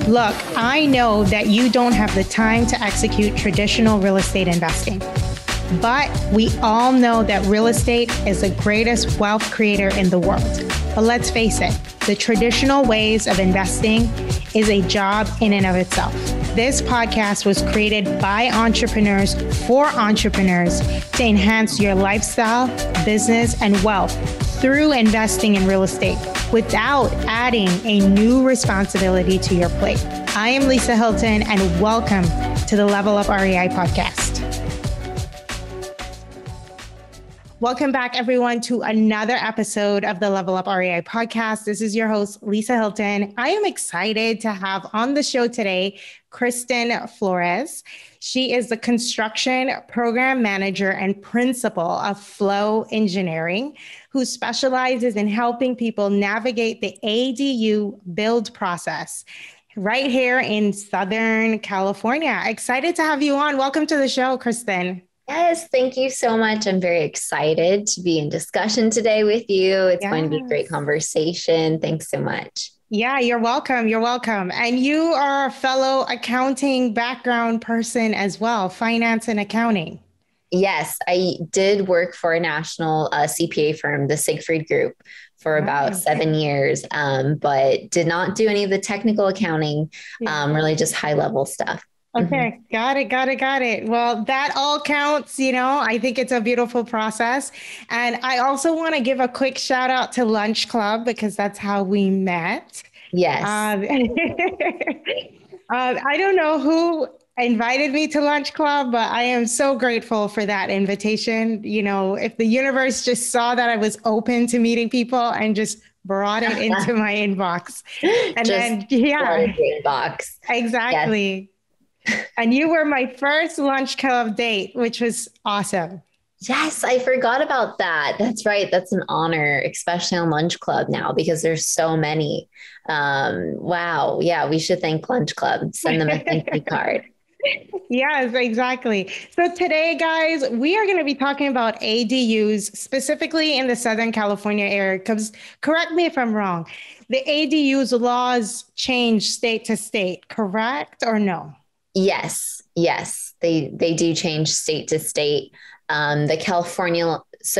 Look, I know that you don't have the time to execute traditional real estate investing, but we all know that real estate is the greatest wealth creator in the world. But let's face it, the traditional ways of investing is a job in and of itself. This podcast was created by entrepreneurs for entrepreneurs to enhance your lifestyle, business, and wealth through investing in real estate without adding a new responsibility to your plate. I am Lisa Hilton, and welcome to the Level Up REI podcast. Welcome back, everyone, to another episode of the Level Up REI podcast. This is your host, Lisa Hilton. I am excited to have on the show today, Kristen Flores. She is the construction program manager and principal of Flow Engineering, who specializes in helping people navigate the ADU build process right here in Southern California. Excited to have you on. Welcome to the show, Kristen. Yes, thank you so much. I'm very excited to be in discussion today with you. It's going to be a great conversation. Thanks so much. Yeah, you're welcome. You're welcome. And you are a fellow accounting background person as well, finance and accounting. Yes, I did work for a national CPA firm, the Siegfried Group, for about 7 years, but did not do any of the technical accounting, really just high level stuff. Okay. Got it. Well, that all counts. I think it's a beautiful process. And I also want to give a quick shout out to Lunch Club because that's how we met. Yes. I don't know who invited me to Lunch Club, but I am so grateful for that invitation. If the universe just saw that I was open to meeting people and just brought it into my inbox. And then, inbox. Exactly. Yes. And you were my first Lunch Club date, which was awesome. Yes, I forgot about that. That's right. That's an honor, especially on Lunch Club now, because there's so many. Wow. Yeah, we should thank Lunch Club. Send them a thank you card. Yes, exactly. So today, guys, we are going to be talking about ADUs, specifically in the Southern California area, because correct me if I'm wrong, the ADUs laws change state to state, correct or no? Yes, they do change state to state. California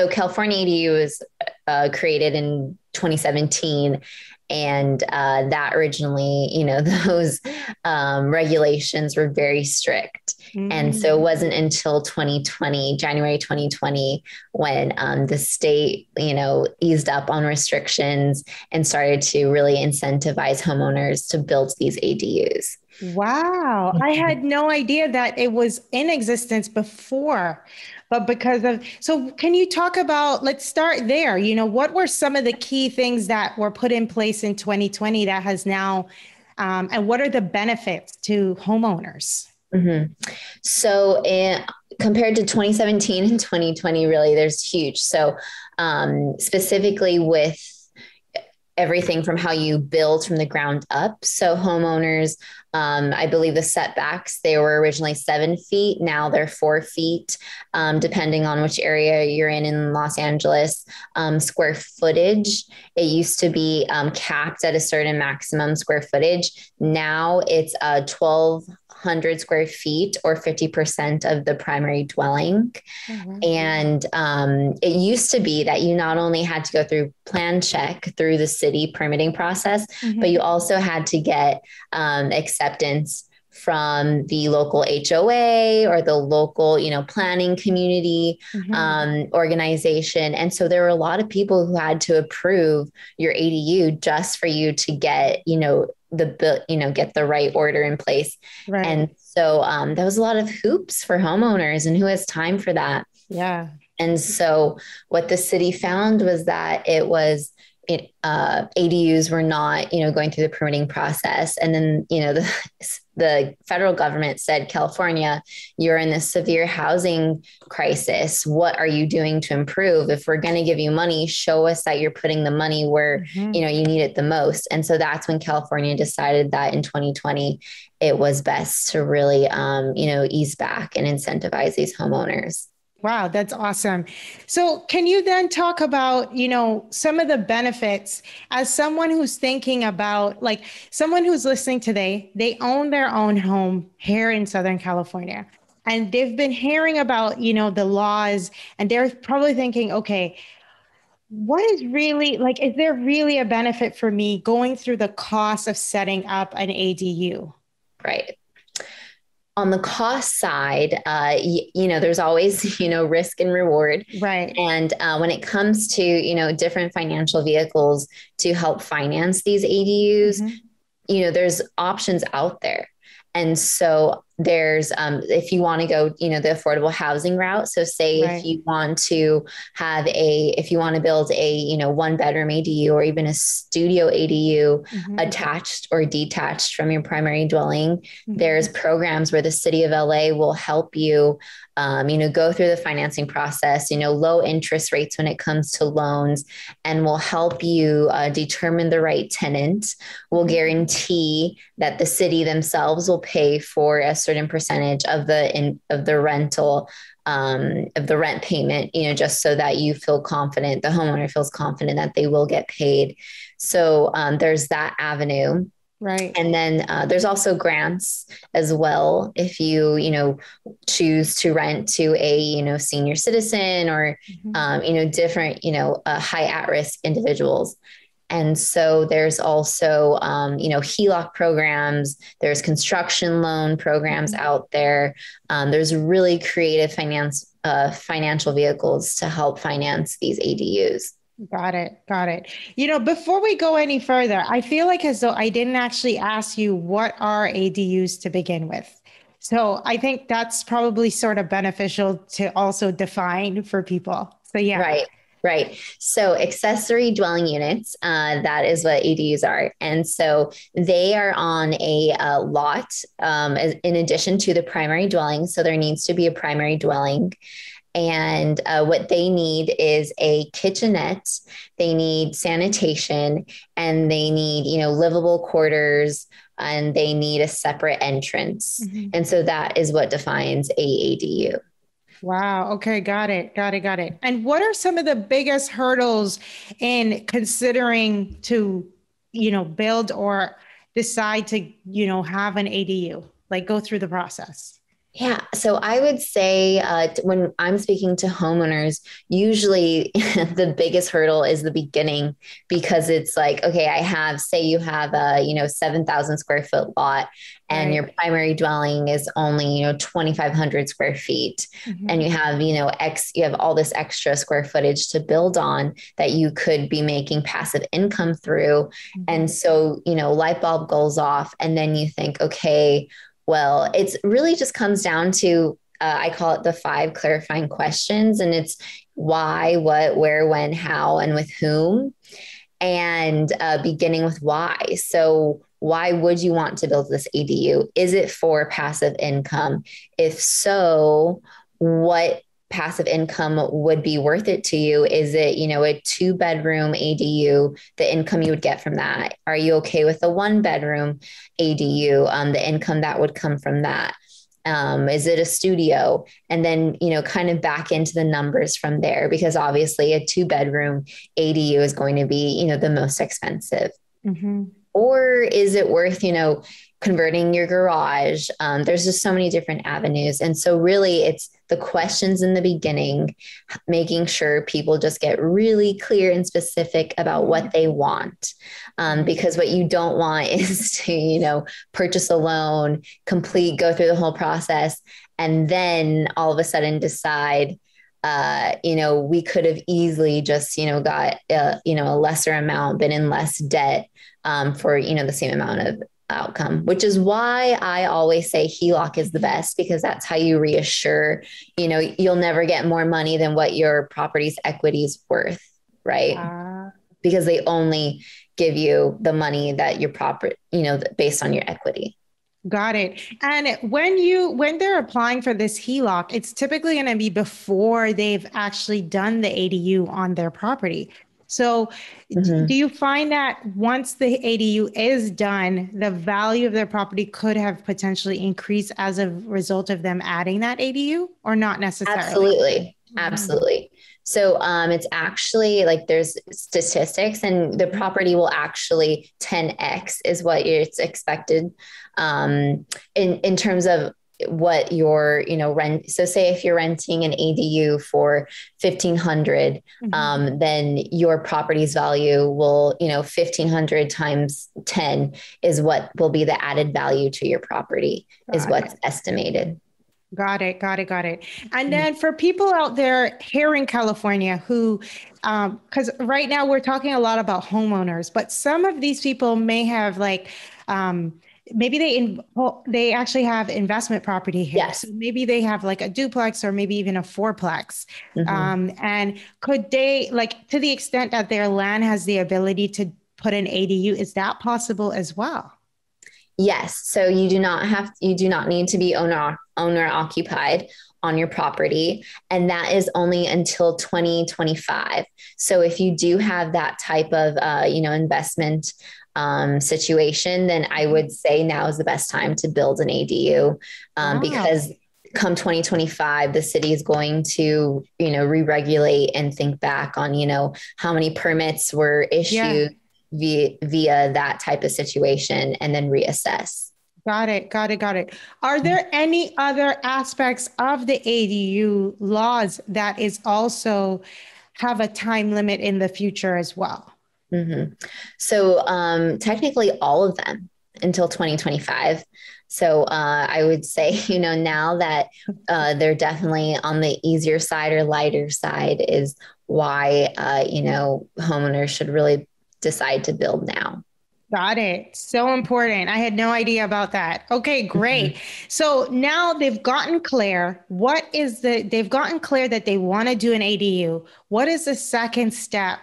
ADU was created in 2017. And that originally, those regulations were very strict. Mm-hmm. And so it wasn't until January 2020, when the state, eased up on restrictions and started to really incentivize homeowners to build these ADUs. Wow. I had no idea that it was in existence before, but so can you talk about, let's start there. What were some of the key things that were put in place in 2020 that has now, and what are the benefits to homeowners? Mm-hmm. So compared to 2017 and 2020, really, there's huge. So specifically with everything from how you build from the ground up. So homeowners, I believe the setbacks, they were originally 7 feet. Now they're 4 feet, depending on which area you're in Los Angeles. Square footage, it used to be capped at a certain maximum square footage. Now it's 1,200 square feet or 50% of the primary dwelling. Mm-hmm. And it used to be that you not only had to go through plan check through the city permitting process, mm-hmm. but you also had to get acceptance from the local HOA or the local, planning community, mm-hmm. Organization. And so there were a lot of people who had to approve your ADU just for you to get, get the right order in place. Right. And so there was a lot of hoops for homeowners, and who has time for that? Yeah. And so what the city found was that ADUs were not, going through the permitting process. And then, the federal government said, California, you're in this severe housing crisis. What are you doing to improve? If we're going to give you money, show us that you're putting the money where, mm-hmm. You need it the most. And so that's when California decided that in 2020, it was best to really, ease back and incentivize these homeowners. Wow, that's awesome. So can you then talk about, some of the benefits as someone who's thinking about, like someone who's listening today, they own their own home here in Southern California, and they've been hearing about, the laws, and they're probably thinking, okay, what is really like, is there really a benefit for me going through the cost of setting up an ADU? Right. On the cost side, there's always, risk and reward. Right. And when it comes to, different financial vehicles to help finance these ADUs, Mhm. there's options out there. And so there's, if you want to go, the affordable housing route. So say if Right. you want to if you want to build a, 1 bedroom ADU or even a studio ADU Mhm. attached or detached from your primary dwelling, there's Mhm. programs where the city of LA will help you, go through the financing process, low interest rates when it comes to loans, and will help you determine the right tenant, will Mhm. guarantee that the city themselves will pay for a certain percentage of the rental, of the rent payment, just so that you feel confident, the homeowner feels confident that they will get paid. So there's that avenue. Right. And then there's also grants as well. If you choose to rent to a, senior citizen or, Mhm. different, high at risk individuals. And so there's also, HELOC programs, there's construction loan programs Mhm. out there. There's really creative financial vehicles to help finance these ADUs. Got it. Got it. Before we go any further, I feel like as though I didn't actually ask you what are ADUs to begin with. So I think that's probably sort of beneficial to also define for people. So yeah. Right, right. So accessory dwelling units, that is what ADUs are. And so they are on a lot, in addition to the primary dwelling. So there needs to be a primary dwelling. And what they need is a kitchenette, they need sanitation, and they need, livable quarters, and they need a separate entrance. Mhm. And so that is what defines a ADU. Wow. Okay. Got it. Got it. Got it. And what are some of the biggest hurdles in considering to, build or decide to, have an ADU, like go through the process? Yeah. So I would say when I'm speaking to homeowners, usually the biggest hurdle is the beginning because it's like, okay, say you have a, 7,000 square foot lot and Right. your primary dwelling is only, 2,500 square feet. And Mhm. you have, you have all this extra square footage to build on that you could be making passive income through. Mhm. And so, light bulb goes off and then you think, okay, well, it's really just comes down to I call it the 5 clarifying questions, and it's why, what, where, when, how, and with whom, and beginning with why. So, why would you want to build this ADU? Is it for passive income? If so, what passive income would be worth it to you? Is it, a 2 bedroom ADU, the income you would get from that? Are you okay with a 1 bedroom ADU, the income that would come from that? Is it a studio? And then, kind of back into the numbers from there, because obviously a 2 bedroom ADU is going to be, the most expensive. Mhm. Or is it worth, converting your garage? There's just so many different avenues. And so, really, it's the questions in the beginning, making sure people just get really clear and specific about what they want. Right. Because what you don't want is to, purchase a loan, go through the whole process, and then all of a sudden decide, we could have easily just, got, a lesser amount, been in less debt, for, the same amount of outcome, which is why I always say HELOC is the best, because that's how you reassure, you'll never get more money than what your property's equity is worth, right? Uh, Because they only give you the money that your property, based on your equity. Got it. And when they're applying for this HELOC, it's typically going to be before they've actually done the ADU on their property. So do Mhm. you find that once the ADU is done, the value of their property could have potentially increased as a result of them adding that ADU, or not necessarily? Absolutely. Mhm. Absolutely. So it's actually like there's statistics, and the property will actually 10x is what it's expected in terms of what your rent. So say if you're renting an ADU for 1,500, Mhm. then your property's value will 1,500 times 10 is what will be the added value to your property, is Got what's it. estimated. Got it. Got it. Got it. And then for people out there here in California who, because right now we're talking a lot about homeowners, but some of these people may have like, maybe they actually have investment property here. So Yes. maybe they have like a duplex or maybe even a fourplex. Mhm. And could they, like, to the extent that their land has the ability to put an ADU, is that possible as well? Yes. So you do not need to be owner occupied on your property. And that is only until 2025. So if you do have that type of, investment situation, then I would say now is the best time to build an ADU, Wow. because come 2025, the city is going to, re-regulate and think back on, how many permits were Yeah. issued via that type of situation, and then reassess. Got it. Got it. Got it. Are there any other aspects of the ADU laws that is also have a time limit in the future as well? Mm-hmm. So technically all of them until 2025. So I would say, now that they're definitely on the easier side or lighter side is why, homeowners should really decide to build now. Got it. So important. I had no idea about that. Okay, great. Mhm. So now they've gotten clear that they want to do an ADU. What is the second step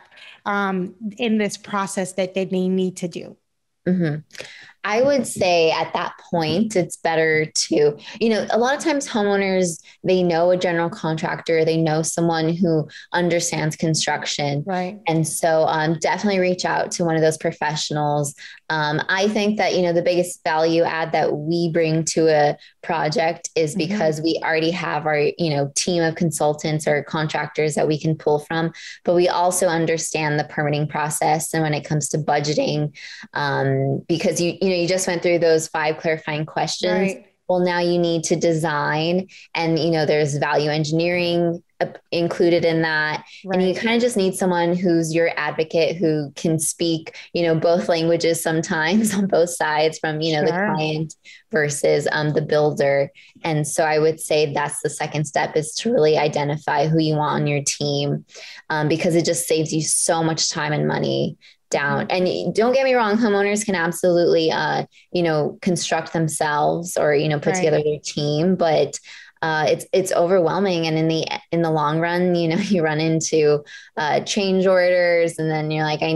in this process that they need to do? Mhm. I would say at that point, it's better to, a lot of times homeowners, they know a general contractor, they know someone who understands construction. Right. And so definitely reach out to one of those professionals. I think that, the biggest value add that we bring to a project is Mhm. because we already have our, team of consultants or contractors that we can pull from, but we also understand the permitting process. And when it comes to budgeting, because you just went through those five clarifying questions. Right. Well, now you need to design, and there's value engineering included in that, and you Right. kind of just need someone who's your advocate who can speak both languages sometimes on both sides, from the Sure. client versus the builder. And so I would say that's the second step, is to really identify who you want on your team, because it just saves you so much time and money down. Mhm. And don't get me wrong, homeowners can absolutely, construct themselves, or, put together Right. their team, but it's overwhelming. And in the long run, you run into change orders, and then you're like,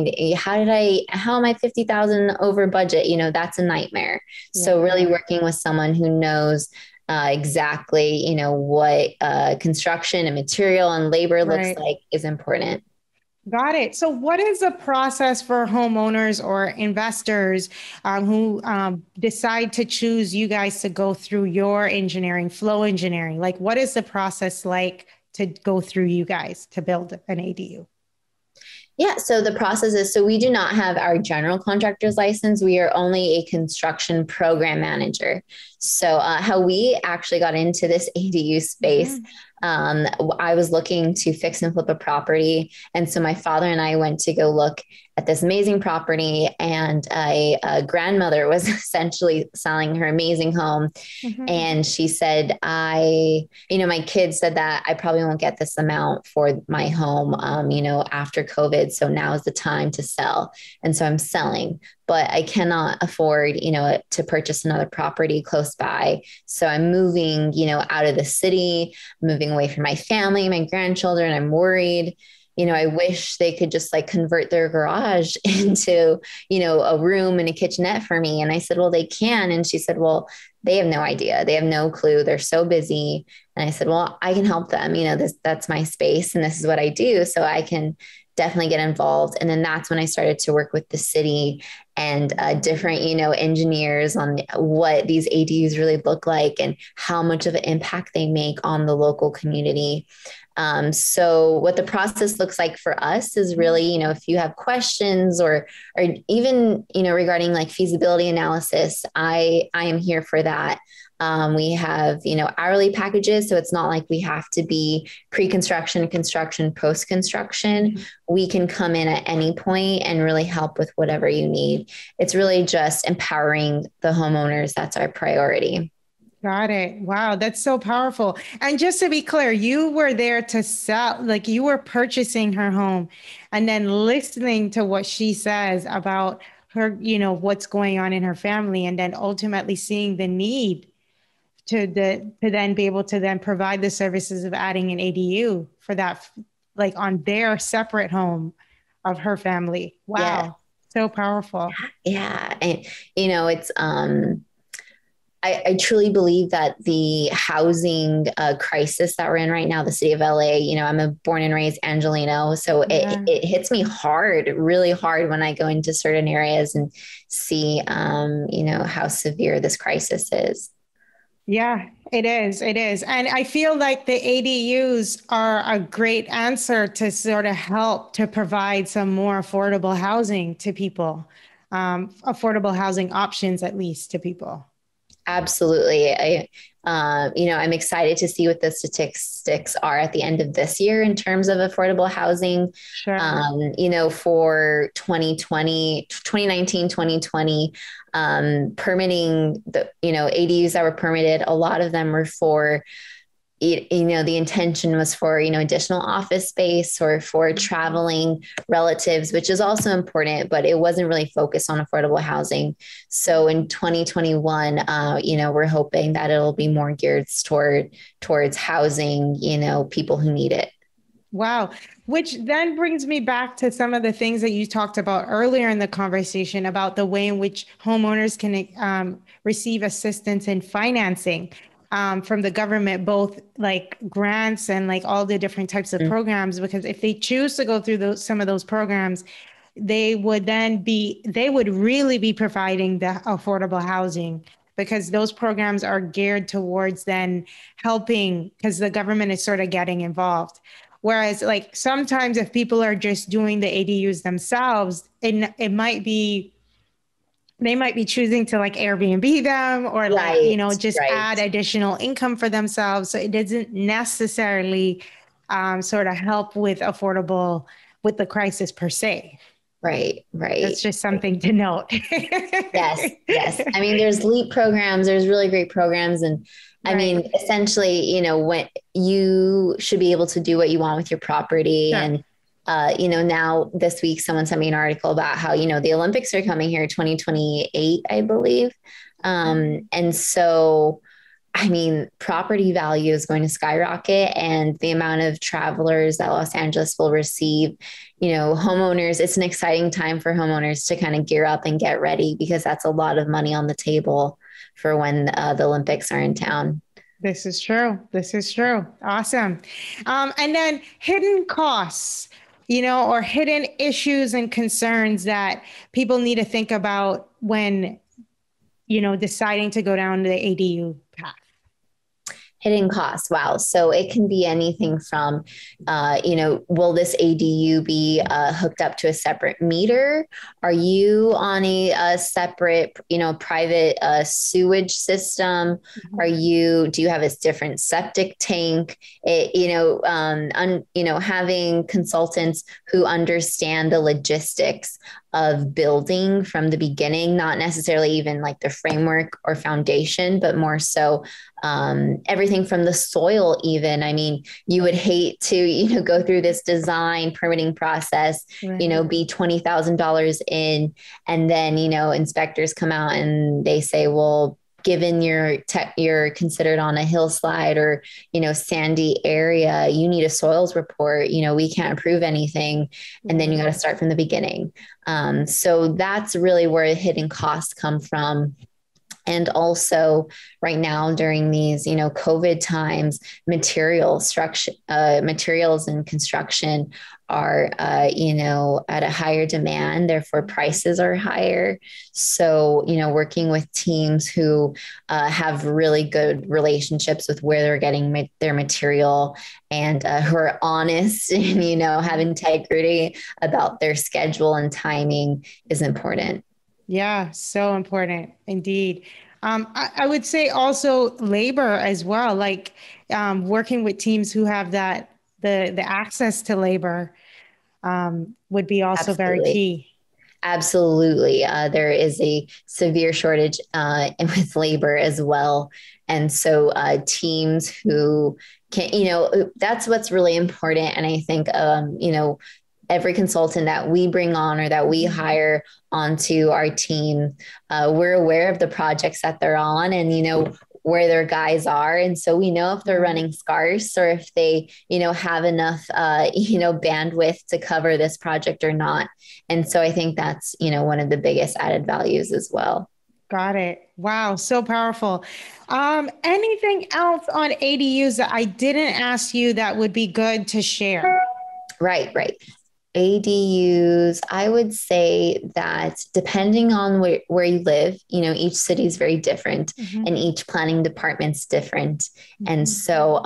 how am I 50,000 over budget? That's a nightmare. So Yeah. really working with someone who knows exactly, what construction and material and labor looks Right. like is important. Got it. So, what is the process for homeowners or investors who decide to choose you guys to go through your engineering, flow engineering? Like, what is the process like to go through you guys to build an ADU? Yeah, so the process is, so we do not have our general contractor's license. We are only a construction program manager. So, how we actually got into this ADU space, Mhm. um, I was looking to fix and flip a property. And so my father and I went to go look at this amazing property, and a grandmother was essentially selling her amazing home. Mhm. And she said, my kids said that I probably won't get this amount for my home, after COVID. So now is the time to sell. And so I'm selling, but I cannot afford, to purchase another property close by. So I'm moving, out of the city, moving away from my family, my grandchildren. I'm worried. I wish they could just like convert their garage into, a room and a kitchenette for me. And I said, well, they can. And she said, well, they have no idea. They have no clue. They're so busy. And I said, well, I can help them. That's my space, and this is what I do. So I can definitely get involved. And then that's when I started to work with the city and different, engineers on what these ADUs really look like and how much of an impact they make on the local community. So what the process looks like for us is really, if you have questions or even, regarding like feasibility analysis, I am here for that. We have, hourly packages. So it's not like we have to be pre-construction, construction, post-construction. We can come in at any point and really help with whatever you need. It's really just empowering the homeowners. That's our priority. Got it. Wow, that's so powerful. And just to be clear, you were there to sell, like you were purchasing her home and then listening to what she says about her, what's going on in her family, and then ultimately seeing the need to then be able to then provide the services of adding an ADU for that, like on their separate home of her family. Yeah. Wow, so powerful. Yeah. And, it's, I truly believe that the housing crisis that we're in right now, the city of LA, I'm a born and raised Angelino. So Yeah. it hits me hard, really hard when I go into certain areas and see, how severe this crisis is. Yeah, it is. It is. And I feel like the ADUs are a great answer to sort of help to provide some more affordable housing to people, affordable housing options, at least to people. Absolutely. I'm excited to see what the statistics are at the end of this year in terms of affordable housing. Sure. For 2019, 2020, permitting ADUs that were permitted, a lot of them were for the intention was for, additional office space or for traveling relatives, which is also important, but it wasn't really focused on affordable housing. So in 2021, we're hoping that it'll be more geared towards housing, people who need it. Wow. Which then brings me back to some of the things that you talked about earlier in the conversation about the way in which homeowners can receive assistance in financing from the government, both like grants and like all the different types of programs. Because if they choose to go through some of those programs, they would really be providing the affordable housing, because those programs are geared towards then helping, because the government is sort of getting involved. Whereas like sometimes if people are just doing the ADUs themselves, it might be, they might be choosing to like Airbnb them or like, Right, just right. add additional income for themselves. So it doesn't necessarily sort of help with with the crisis per se. Right, That's right. just something to note. Yes, yes. I mean, there's LEAP programs, there's really great programs. And I Right. mean, essentially, when you should be able to do what you want with your property. Sure. And, now this week, someone sent me an article about how, the Olympics are coming here 2028, I believe. And so, I mean, property value is going to skyrocket, and the amount of travelers that Los Angeles will receive, homeowners, it's an exciting time for homeowners to kind of gear up and get ready, because that's a lot of money on the table for when the Olympics are in town. This is true. This is true. Awesome. And then hidden costs, or hidden issues and concerns that people need to think about when, deciding to go down the ADU path. Hidden costs. Wow. So it can be anything from, will this ADU be hooked up to a separate meter? Are you on a separate, private sewage system? Do you have a different septic tank? Having consultants who understand the logistics of building from the beginning, not necessarily even like the framework or foundation, but more so everything from the soil. Even, I mean, you would hate to, go through this design permitting process, Right. be $20,000 in, and then, inspectors come out and they say, well, given you're considered on a hillside or, sandy area, you need a soils report, we can't approve anything. And then you got to start from the beginning. So that's really where hidden costs come from. And also right now during these, COVID times, materials and construction are, at a higher demand, therefore prices are higher. So, working with teams who have really good relationships with where they're getting their material, and who are honest and, have integrity about their schedule and timing is important. Yeah, so important indeed. I would say also labor as well, like working with teams who have the access to labor would be also very Absolutely. key. Absolutely. There is a severe shortage with labor as well. And so teams who can, that's what's really important. And I think, every consultant that we bring on or that we hire onto our team, we're aware of the projects that they're on, and, where their guys are. And so we know if they're running scarce, or if they, have enough, bandwidth to cover this project or not. And so I think that's, one of the biggest added values as well. Got it. Wow, so powerful. Anything else on ADUs that I didn't ask you that would be good to share? Right, right. ADUs, I would say that depending on where you live, each city is very different, and each planning department's different. And so,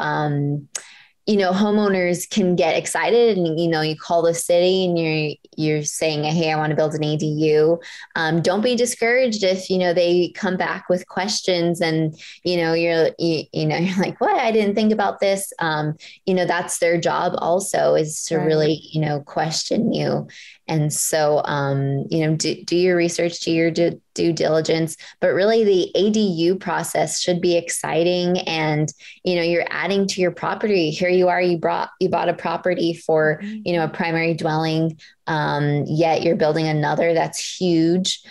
homeowners can get excited, and, you call the city and you're saying, hey, I want to build an ADU. Don't be discouraged if, they come back with questions, and, you're like, what? I didn't think about this. That's their job also, is to really, question you. And so, do your research, do your due diligence, but really the ADU process should be exciting. And, you're adding to your property. Here you are, you bought a property for, a primary dwelling, yet you're building another that's huge.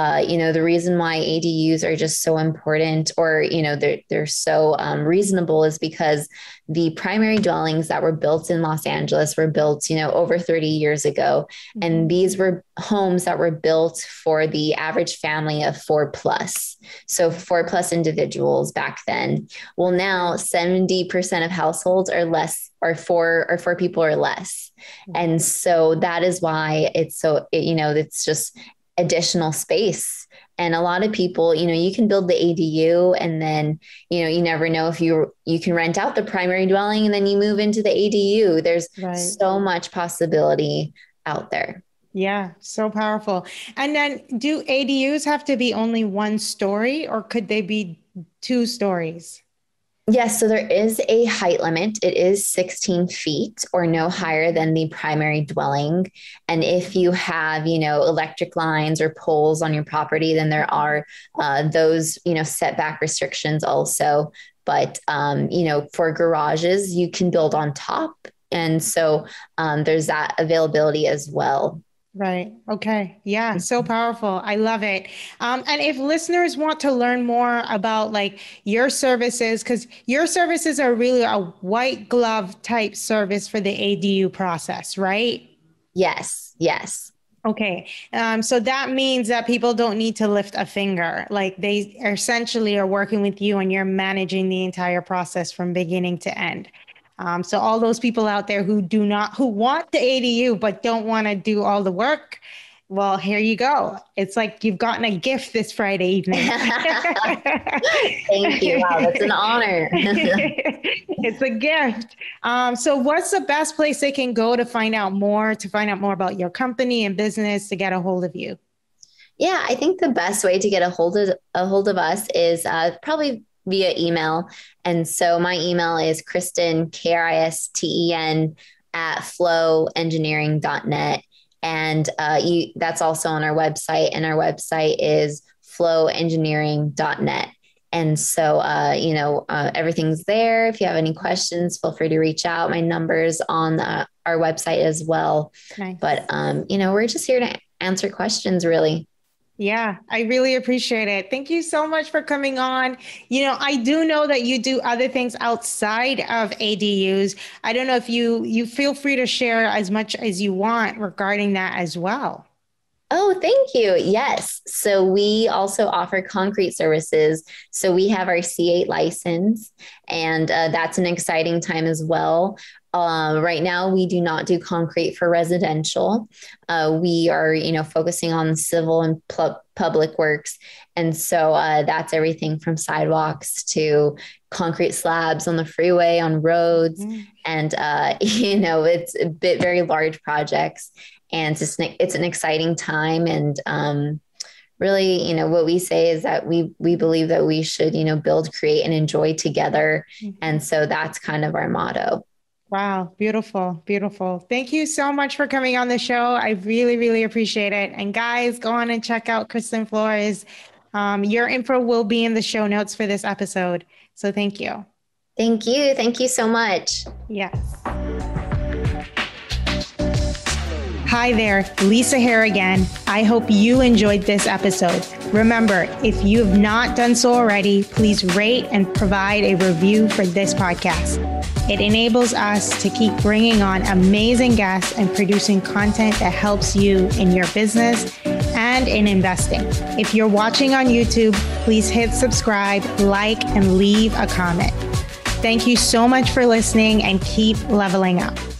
The reason why ADUs are just so important, or, they're so reasonable, is because the primary dwellings that were built in Los Angeles were built, over 30 years ago. And these were homes that were built for the average family of 4+. So 4+ individuals back then. Well, now 70% of households are less, or four people or less. And so that is why it's so, it's just additional space. And a lot of people, you can build the ADU, and then, you never know if you can rent out the primary dwelling and then you move into the ADU. There's so much possibility out there. Yeah, so powerful. And then, do ADUs have to be only one story, or could they be 2 stories? Yes, so there is a height limit. It is 16 feet or no higher than the primary dwelling. And if you have, electric lines or poles on your property, then there are those, setback restrictions also. But, for garages, you can build on top. And so there's that availability as well. Right. Okay. Yeah. So powerful. I love it. And if listeners want to learn more about like your services, because your services are really a white glove type service for the ADU process, right? Yes. Yes. Okay. So that means that people don't need to lift a finger. Like, they essentially are working with you and you're managing the entire process from beginning to end. So all those people out there who want the ADU, but don't want to do all the work, well, here you go. It's like you've gotten a gift this Friday evening. Thank you. Wow, that's an honor. It's a gift. So what's the best place they can go to find out more about your company and business, to get a hold of you? Yeah, I think the best way to get a hold of us is probably via email. And so my email is Kristen, Kristen, at flowengineering.net. And that's also on our website. And our website is flowengineering.net. And so, everything's there. If you have any questions, feel free to reach out. My number's on our website as well. Nice. But, we're just here to answer questions, really. Yeah, I really appreciate it. Thank you so much for coming on. I do know that you do other things outside of ADUs. I don't know if you feel free to share as much as you want regarding that as well. Oh, thank you. Yes. So we also offer concrete services. So we have our C8 license, and that's an exciting time as well. Right now, we do not do concrete for residential. We are, focusing on civil and public works, and so that's everything from sidewalks to concrete slabs on the freeway, on roads, and it's a bit very large projects, and it's an exciting time. And really, what we say is that we believe that we should, build, create, and enjoy together, and so that's kind of our motto. Wow. Beautiful. Beautiful. Thank you so much for coming on the show. I really, really appreciate it. And guys, go on and check out Kristen Flores. Your info will be in the show notes for this episode. So thank you. Thank you. Thank you so much. Yes. Hi there, Lisa here again. I hope you enjoyed this episode. Remember, if you have not done so already, please rate and provide a review for this podcast. It enables us to keep bringing on amazing guests and producing content that helps you in your business and in investing. If you're watching on YouTube, please hit subscribe, like, and leave a comment. Thank you so much for listening, and keep leveling up.